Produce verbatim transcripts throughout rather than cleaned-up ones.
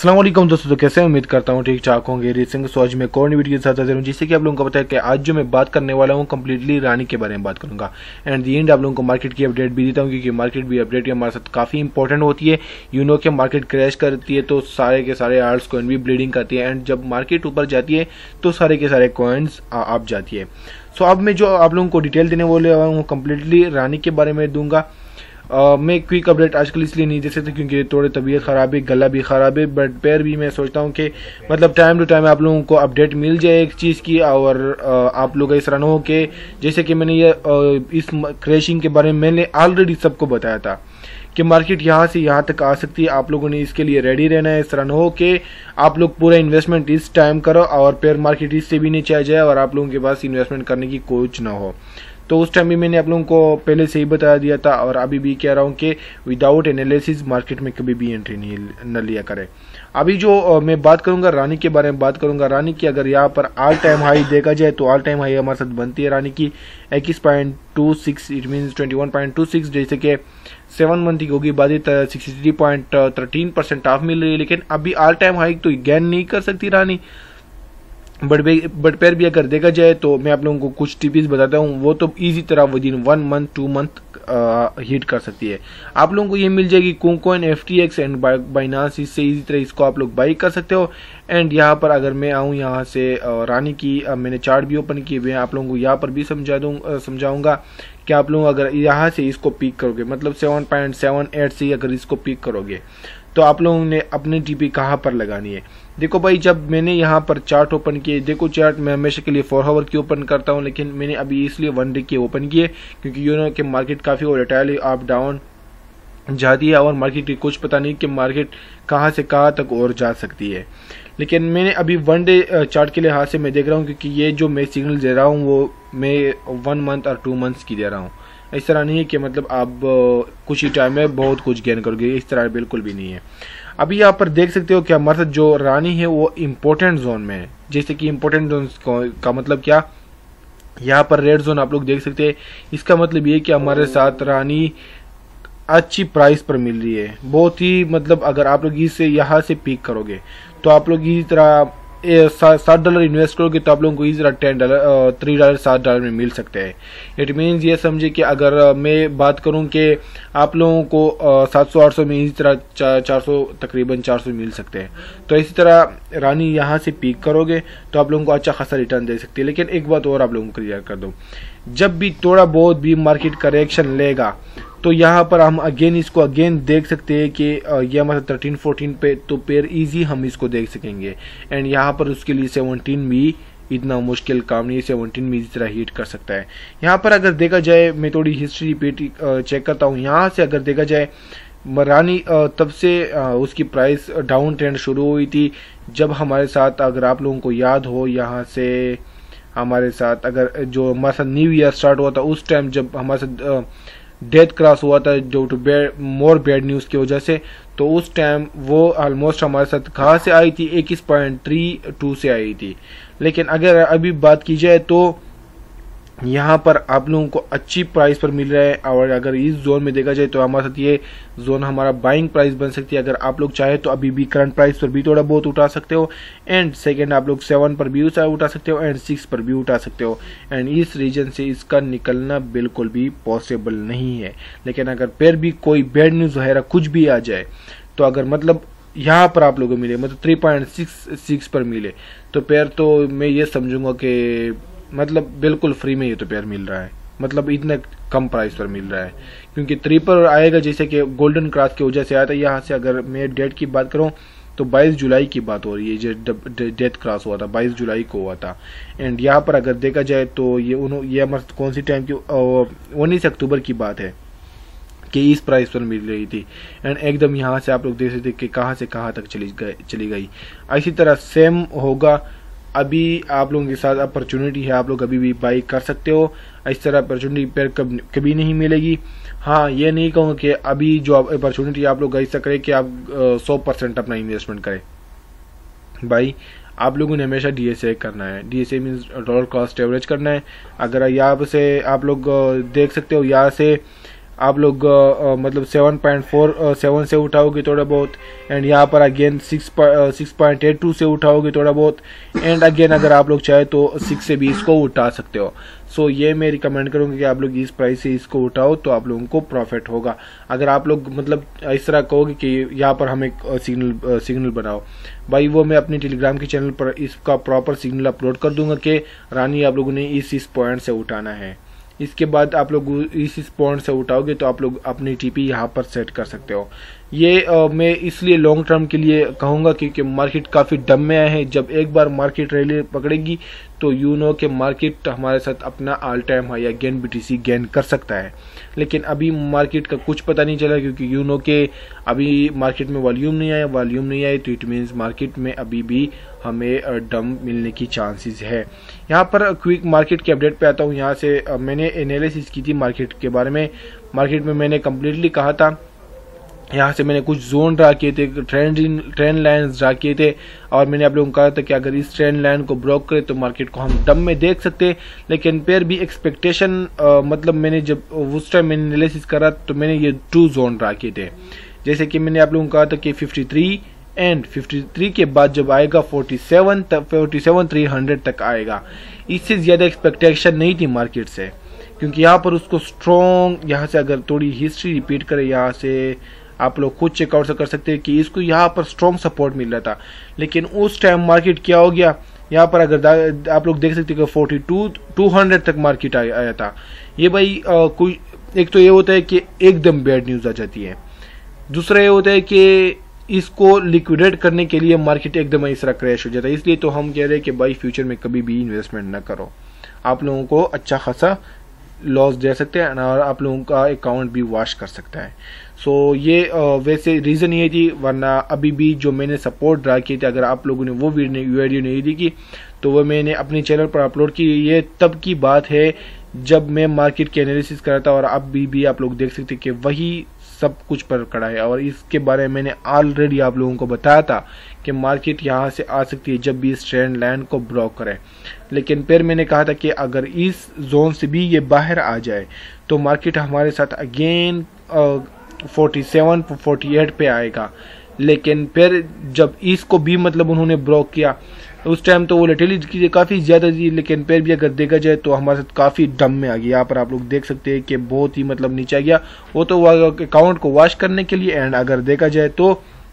अस्सलाम वालेकुम दोस्तों, तो कैसे उम्मीद करता हूँ ठीक ठाक होंगे। रेसिंग सो आज मैं कौन वीडियो के साथ हाजिर हूँ, जिससे कि आप लोगों को पता है कि आज जो मैं बात करने वाला हूँ कम्प्लीटली रानी के बारे में बात करूंगा। एंड दी एंड आप लोगों को मार्केट की अपडेट भी देता हूँ, क्योंकि मार्केट भी अपडेट हमारे साथ काफ़ी इंपॉर्टेंट होती है। यू नो कि मार्केट क्रैश करती है तो सारे के सारे आर्ट्स कॉइन भी ब्लीडिंग करती है, एंड जब मार्केट ऊपर जाती है तो सारे के सारे कॉइन्स आप जाती है। सो अब मैं जो आप लोगों को डिटेल देने वाले हूँ कम्प्लीटली रानी के बारे में दूंगा। Uh, मैं क्विक अपडेट आजकल इसलिए नहीं दे सकता क्योंकि थोड़ी तबीयत ख़राब है, गला भी ख़राब है, बट पैर भी मैं सोचता हूँ कि मतलब टाइम टू टाइम आप लोगों को अपडेट मिल जाए एक चीज़ की, और uh, आप लोग इस तरह हो कि जैसे कि मैंने ये uh, इस क्रैशिंग के बारे में मैंने ऑलरेडी सबको बताया था कि मार्केट यहाँ से यहाँ तक आ सकती है। आप लोगों ने इसके लिए रेडी रहना है। इस तरह हो कि आप लोग पूरा इन्वेस्टमेंट इस टाइम करो और फिर मार्केट इससे भी नीचे आ जाए और आप लोगों के पास इन्वेस्टमेंट करने की कुछ ना हो। तो उस टाइम भी मैंने आप लोगों को पहले से ही बता दिया था, और अभी भी कह रहा हूँ कि विदाउट एनालिसिस मार्केट में कभी भी एंट्री नहीं न लिया करें। अभी जो मैं बात करूंगा रानी के बारे में बात करूंगा। रानी की अगर यहाँ पर ऑल टाइम हाई देखा जाए तो ऑल टाइम हाई हमारे साथ बनती है रानी की इक्कीस point two six, it mean twenty one point two six, जैसे कि सेवन मंथ की होगी बाधित sixty three point thirteen percent off मिल रही है। लेकिन अभी ऑल टाइम हाई तो गेन नहीं कर सकती रानी, बट बट पैर भी अगर देखा जाए तो मैं आप लोगों को कुछ टिप्स बताता हूँ, वो तो इजी तरह within one month two month hit कर सकती है। आप लोगों को ये मिल जाएगी KuCoin, F T X and Binance, इससे इजी तरह इसको आप लोग बाई कर सकते हो। एंड यहाँ पर अगर मैं आऊँ यहाँ से रानी की, मैंने चार्ट भी ओपन किए हुए हैं, आप लोगों को यहाँ पर भी समझा दूँ समझाऊंगा कि आप लोग अगर यहाँ से इसको पिक करोगे, मतलब सेवन पॉइंट सेवन एट से अगर इसको पिक करोगे तो आप लोगों ने अपनी टीपी कहाँ पर लगानी है। देखो भाई, जब मैंने यहाँ पर चार्ट ओपन किए, देखो चार्ट मैं हमेशा के लिए फोर आवर की ओपन करता हूँ, लेकिन मैंने अभी इसलिए वन डे की ओपन किए क्योंकि यू नो कि मार्केट काफ़ी वोलेटाइल है, अप डाउन जाती है और मार्केट की कुछ पता नहीं कि मार्केट कहाँ से कहाँ तक और जा सकती है। लेकिन मैंने अभी वन डे चार्ट के लिहाज से मैं देख रहा हूँ, क्योंकि ये जो मैं सिग्नल दे रहा हूँ वो मैं वन मंथ और टू मंथ्स की दे रहा हूँ। इस तरह नहीं है कि मतलब आप कुछ ही टाइम में बहुत कुछ गेन करोगे, इस तरह बिल्कुल भी नहीं है। अभी यहाँ पर देख सकते हो कि हमारे साथ जो रानी है वो इम्पोर्टेंट जोन में है। जैसे कि इम्पोर्टेंट जोन का मतलब क्या, यहाँ पर रेड जोन आप लोग देख सकते हैं। इसका मतलब ये कि हमारे साथ रानी अच्छी प्राइस पर मिल रही है, बहुत ही मतलब अगर आप लोग इससे यहाँ से पिक करोगे तो आप लोग इसी तरह सात डॉलर इन्वेस्ट करोगे तो आप लोगों को इस तरह टेन डॉलर थ्री डॉलर सात डॉलर में मिल सकते हैं। इट मीन्स ये समझे कि अगर मैं बात करूं कि आप लोगों को सात सौ आठ सौ में इसी तरह चार सौ तकरीबन चार सौ मिल सकते हैं। तो इसी तरह रानी यहाँ से पिक करोगे तो आप लोगों को अच्छा खासा रिटर्न दे सकती है। लेकिन एक बात और आप लोगों को क्लियर कर दूं, जब भी थोड़ा बहुत भी मार्केट करेक्शन लेगा तो यहाँ पर हम अगेन इसको अगेन देख सकते हैं कि ये हमारे थर्टीन फोर्टीन पे तो पेयर इजी हम इसको देख सकेंगे। एंड यहाँ पर उसके लिए सेवनटीन भी इतना मुश्किल काम नहीं है, सेवनटीन भी इस तरह हिट कर सकता है। यहाँ पर अगर देखा जाए, मैं थोड़ी हिस्ट्री रिपीट चेक करता हूँ, यहाँ से अगर देखा जाए रानी तब से उसकी प्राइस डाउन ट्रेंड शुरू हुई थी जब हमारे साथ, अगर आप लोगों को याद हो, यहाँ से हमारे साथ अगर जो हमारे साथ न्यू ईयर स्टार्ट हुआ था उस टाइम जब हमारे साथ डेथ क्रॉस हुआ था जो too bad more bad news की वजह से, तो उस टाइम वो ऑलमोस्ट हमारे साथ कहाँ से आई थी, इक्कीस पॉइंट थ्री टू से आई थी। लेकिन अगर अभी बात की जाए तो यहाँ पर आप लोगों को अच्छी प्राइस पर मिल रहा है, और अगर इस जोन में देखा जाए तो हमारे साथ ये जोन हमारा बाइंग प्राइस बन सकती है। अगर आप लोग चाहे तो अभी भी करंट प्राइस पर भी थोड़ा बहुत उठा सकते हो, एंड सेकंड आप लोग सेवन पर भी उठा सकते हो, एंड सिक्स पर भी उठा सकते हो। एंड इस रीजन से इसका निकलना बिल्कुल भी पॉसिबल नहीं है। लेकिन अगर फिर भी कोई बैड न्यूज़ वगैरह कुछ भी आ जाए तो अगर मतलब यहाँ पर आप लोगों को मिले, मतलब थ्री पॉइंट सिक्स सिक्स पर मिले, तो फिर तो मैं ये समझूंगा कि मतलब बिल्कुल फ्री में ये तो पेयर मिल रहा है, मतलब इतने कम प्राइस पर मिल रहा है। क्योंकि थ्री पर आएगा, जैसे कि गोल्डन क्रॉस की वजह से आया था। यहाँ से अगर मैं डेट की बात करूँ तो बाईस जुलाई की बात हो रही है, जो डेथ क्रॉस हुआ था बाईस जुलाई को हुआ था। एंड यहाँ पर अगर देखा जाए तो ये उन्होंने ये हमारे कौन सी टाइम की, उन्नीस अक्टूबर की बात है कि इस प्राइस पर मिल रही थी। एंड एकदम यहाँ से आप लोग देख सकते कि कहाँ से कहाँ तक चली गई चली गई। इसी तरह सेम होगा, अभी आप लोगों के साथ अपॉर्चुनिटी है, आप लोग अभी भी बाई कर सकते हो। इस तरह अपॉर्चुनिटी पर कब कभी नहीं मिलेगी। हाँ, ये नहीं कहूँगा कि अभी जो अपॉर्चुनिटी आप लोग ऐसा करें कि आप सौ परसेंट अपना इन्वेस्टमेंट करें। भाई आप लोगों ने हमेशा डीएसए करना है, DSA means dollar cost average करना है। अगर यहाँ से आप लोग देख सकते हो, यहाँ से आप लोग uh, मतलब सेवन पॉइंट फोर सेवन से उठाओगे थोड़ा बहुत, एंड यहाँ पर again six six point eight two से उठाओगे थोड़ा बहुत, एंड अगेन अगर आप लोग चाहे तो सिक्स से भी इसको उठा सकते हो। सो so, ये मैं रिकमेंड करूँगा कि आप लोग इस प्राइस से इसको उठाओ तो आप लोगों को प्रॉफिट होगा। अगर आप लोग मतलब इस तरह कहोगे कि यहाँ पर हम एक सिग्नल सिग्नल बनाओ, भाई वो मैं अपने टेलीग्राम के चैनल पर इसका प्रॉपर सिग्नल अपलोड कर दूंगा कि रानी आप लोगों ने इस इस पॉइंट से उठाना है। इसके बाद आप लोग इस इस पॉइंट से उठाओगे तो आप लोग अपनी टीपी यहाँ पर सेट कर सकते हो। ये आ, मैं इसलिए लॉन्ग टर्म के लिए कहूँगा क्योंकि मार्केट काफ़ी डम में आया है। जब एक बार मार्केट रैली पकड़ेगी तो यू नो कि मार्केट हमारे साथ अपना all time high again BTC gain कर सकता है, लेकिन अभी मार्केट का कुछ पता नहीं चला क्योंकि यू नो के अभी मार्केट में वॉल्यूम नहीं आया। वॉल्यूम नहीं आई तो इट मीन्स मार्केट में अभी भी हमें डम मिलने की चांसेस है। यहाँ पर क्विक मार्केट के अपडेट पे आता हूँ। यहाँ से मैंने एनालिसिस की थी मार्केट के बारे में। मार्केट में मैंने कम्प्लीटली कहा था, यहाँ से मैंने कुछ जोन ड्रा किए थे, ट्रेंड ट्रेंड लाइन ड्रा किए थे, और मैंने आप लोगों को कहा था कि अगर इस ट्रेंड लाइन को ब्रेक करे तो मार्केट को हम डम में देख सकते हैं। लेकिन फिर भी एक्सपेक्टेशन मतलब मैंने जब उस टाइम मैंने एनालिसिस करा तो मैंने ये टू जोन ड्रा किए थे। जैसे कि मैंने आप लोगों को कहा था कि fifty three and fifty three के बाद जब आएगा फोर्टी सेवन तक फोर्टी सेवन थ्री हंड्रेड तक आएगा। इससे ज्यादा एक्सपेक्टेशन नहीं थी मार्केट से, क्योंकि यहाँ पर उसको स्ट्रॉन्ग, यहाँ से अगर थोड़ी हिस्ट्री रिपीट करें, यहाँ से आप लोग खुद चेकआउट कर सकते हैं कि इसको यहाँ पर स्ट्रॉन्ग सपोर्ट मिल रहा था। लेकिन उस टाइम मार्केट क्या हो गया, यहाँ पर अगर आप लोग देख सकते हैं कि फोर्टी टू टू हंड्रेड तक मार्केट आया, आया था। ये भाई आ, कोई एक तो ये होता है कि एकदम बैड न्यूज आ जाती है, दूसरा ये होता है कि इसको लिक्विडेट करने के लिए मार्केट एकदम इस तरह क्रैश हो जाता है। इसलिए तो हम कह रहे हैं कि भाई फ्यूचर में कभी भी इन्वेस्टमेंट ना करो, आप लोगों को अच्छा खासा लॉस दे सकते हैं और आप लोगों का अकाउंट भी वॉश कर सकता है। सो so, ये वैसे रीज़न ये थी, वरना अभी भी जो मैंने सपोर्ट ड्रा किए थे, अगर आप लोगों ने वो वीडियो नहीं देखी तो वो मैंने अपने चैनल पर अपलोड की। ये तब की बात है जब मैं मार्केट के एनालिसिस कर रहा था, और अभी भी आप लोग देख सकते हैं कि वही सब कुछ पर खड़ा है। और इसके बारे में मैंने ऑलरेडी आप लोगों को बताया था कि मार्केट यहाँ से आ सकती है जब भी इस ट्रेंड लाइन को ब्रेक करे। लेकिन फिर मैंने कहा था कि अगर इस जोन से भी ये बाहर आ जाए तो मार्केट हमारे साथ again forty seven forty eight पे आएगा। लेकिन फिर जब इसको भी मतलब उन्होंने ब्रेक किया, उस टाइम तो वो वोलेटिलिटी काफ़ी ज़्यादा थी, लेकिन फिर भी अगर देखा जाए तो हमारे साथ काफ़ी डम में आ गया। यहाँ पर आप लोग देख सकते हैं कि बहुत ही मतलब नीचे आ गया। वो तो अकाउंट को वॉश करने के लिए, एंड अगर देखा जाए तो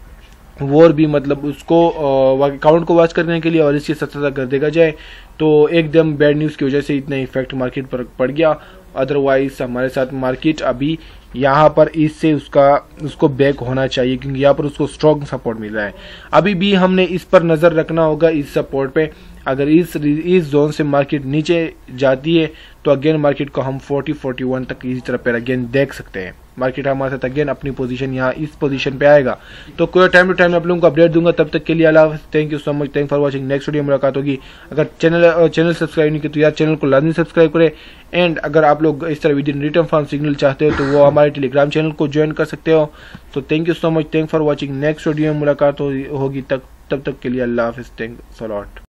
वो भी मतलब उसको अकाउंट को वॉच करने के लिए, और इसके साथ साथ अगर देखा जाए तो एकदम बैड न्यूज़ की वजह से इतना इफेक्ट मार्केट पर पड़ गया। अदरवाइज हमारे साथ मार्केट अभी यहाँ पर इससे उसका उसको बैक होना चाहिए, क्योंकि यहाँ पर उसको स्ट्रॉन्ग सपोर्ट मिल रहा है। अभी भी हमने इस पर नज़र रखना होगा, इस सपोर्ट पे। अगर इस इस जोन से मार्केट नीचे जाती है तो अगेन मार्केट को हम फोर्टी फोर्टी वन तक इसी तरह पर अगेन देख सकते हैं। मार्केट हमारे साथ अगेन अपनी पोजीशन यहाँ इस पोजीशन पे आएगा। तो कोई टाइम टू टाइम आप लोगों को अपडेट दूंगा। तब तक के लिए अल्लाह हाफ़िज़। Thank you so much, thank for watching. Next video में मुलाकात होगी। अगर चैनल चैनल सब्सक्राइब नहीं किया तो यार चैनल को लाजमी सब्सक्राइब करें। एंड अगर आप लोग इस तरह within return form signal चाहते हो तो वो हमारे टेलीग्राम चैनल को ज्वाइन कर सकते हो। तो thank you so much, thank for watching. Next video में मुलाकात होगी। तक तब तक के लिए अल्लाह हाफ़िज़। Thanks a lot.